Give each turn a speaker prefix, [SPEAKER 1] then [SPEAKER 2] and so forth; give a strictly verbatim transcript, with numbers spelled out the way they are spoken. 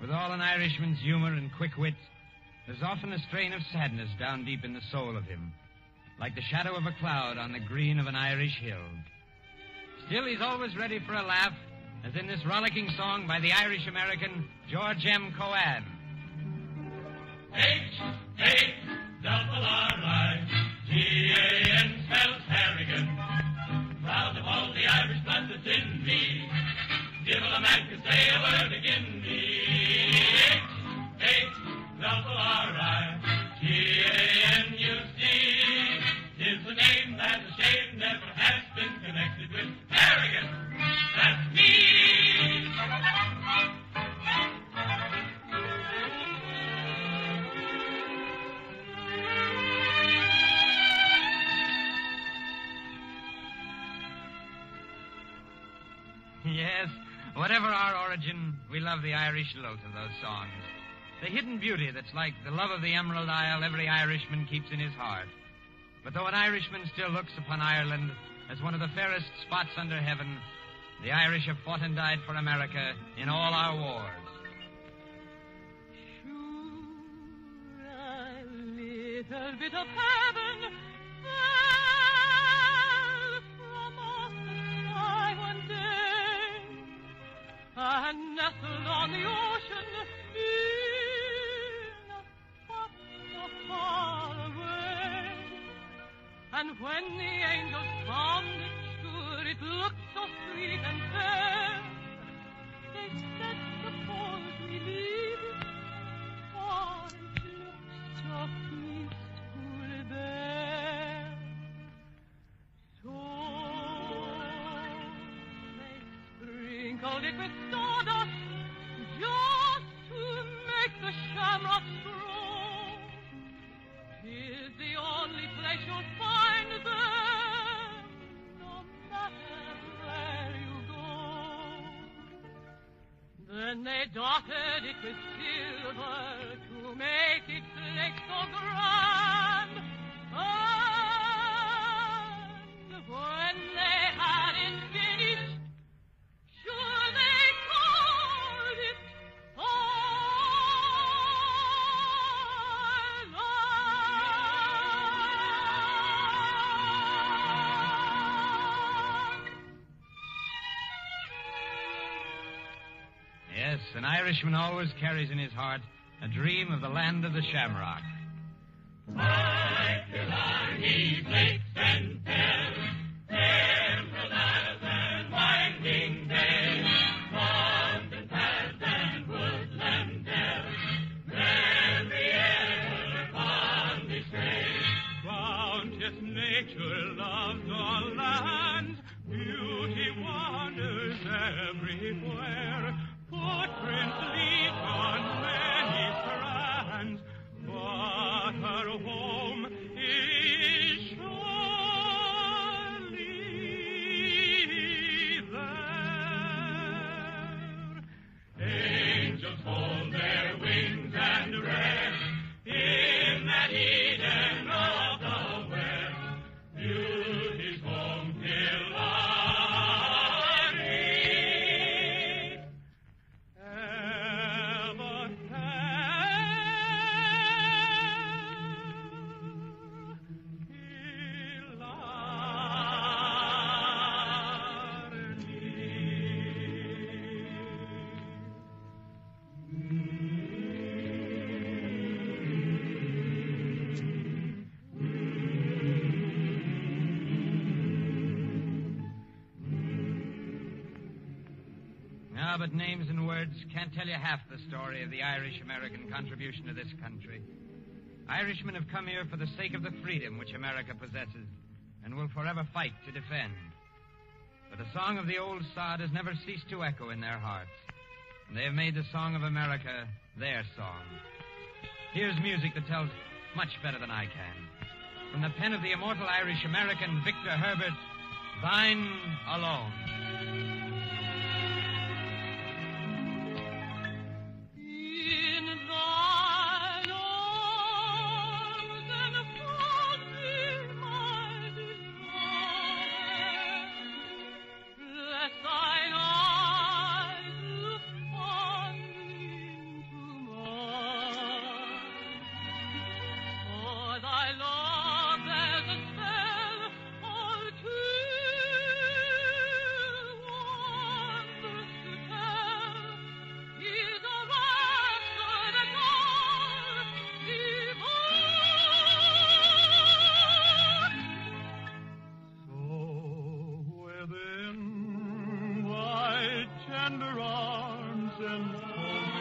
[SPEAKER 1] With all an Irishman's humor and quick wit, there's often a strain of sadness down deep in the soul of him, like the shadow of a cloud on the green of an Irish hill. Still, he's always ready for a laugh, as in this rollicking song by the Irish-American George M. Cohan.
[SPEAKER 2] H, H, double R I, G A N spells Harrigan. Proud of all the Irish blood that's in me. Divil a man can say a word agin me. H, H, double R I, G A N you see, is the name that a shame never has been connected with Harrigan. That's me.
[SPEAKER 1] Yes, whatever our origin, we love the Irish lilt of those songs. The hidden beauty that's like the love of the Emerald Isle every Irishman keeps in his heart. But though an Irishman still looks upon Ireland as one of the fairest spots under heaven, the Irish have fought and died for America in all our wars.
[SPEAKER 3] Sure, a little bit of heaven fell from off the sky one day and nestled on the ocean in a spot so far away. And when the angels found it, sure it looked so sweet and fair, they said, suppose we leave it, for it looks so peaceful there. So they sprinkled it with sawdust just to make the shamrocks grow. 'Tis the only place you'll find them, no matter where you go. Then they dotted it with silver to make its lake so grand. And when they had it finished, sure they called it
[SPEAKER 1] Yes, an Irishman always carries in his heart a dream of the land of the shamrock.
[SPEAKER 2] Like Killarney, lakes and dells, emerald isles and winding dales, mountain paths and woodland dells, every ever fondly stray. Bounteous nature loves all lands, beauty wanders everywhere. Footprints lead on many strands, but her home is surely there. Angels hold their wings and rest in that Eden of the West. Beauty's home Killarney.
[SPEAKER 1] Ah, but names and words can't tell you half the story of the Irish-American contribution to this country. Irishmen have come here for the sake of the freedom which America possesses and will forever fight to defend. But the song of the old sod has never ceased to echo in their hearts, and they have made the song of America their song. Here's music that tells much better than I can. From the pen of the immortal Irish-American Victor Herbert, Thine Alone.
[SPEAKER 3] Thine eyes look on me
[SPEAKER 4] and home